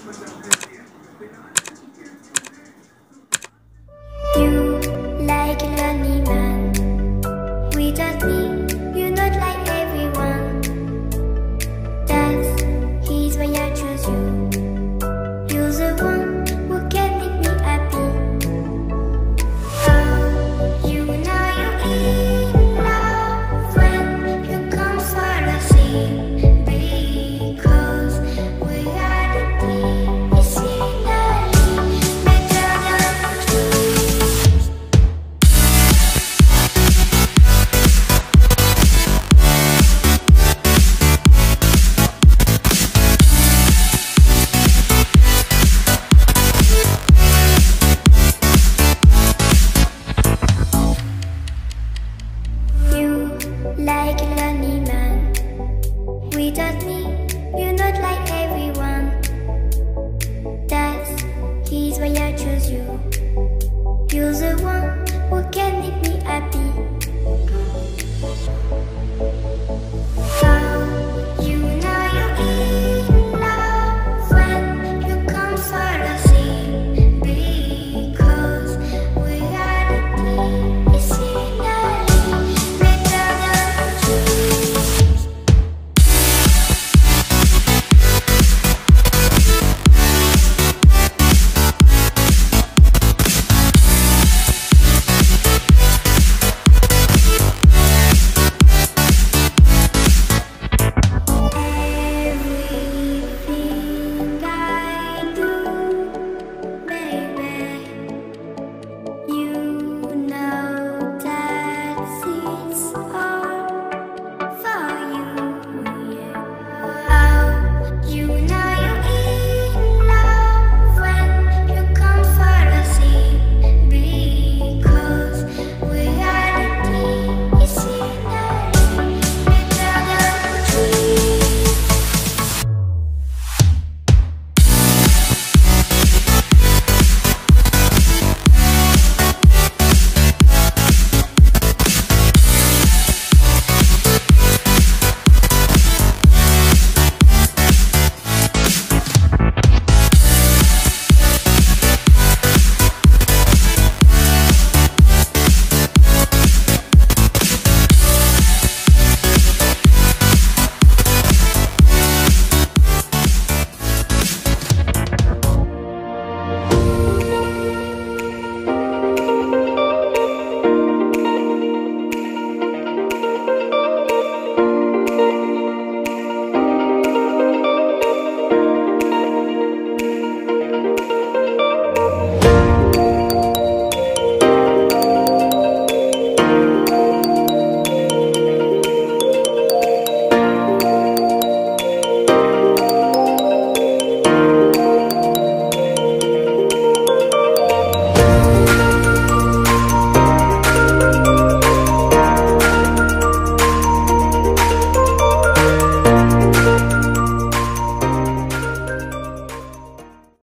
You like a lonely man. Without me, you're not like everyone. That's why I choose you. You're the one who can make me happy. Oh, you know you're in love when you come for the sea. Because reality is finally better than dreams. You like a lonely man. Without me, you're not like everyone. That's why I choose you.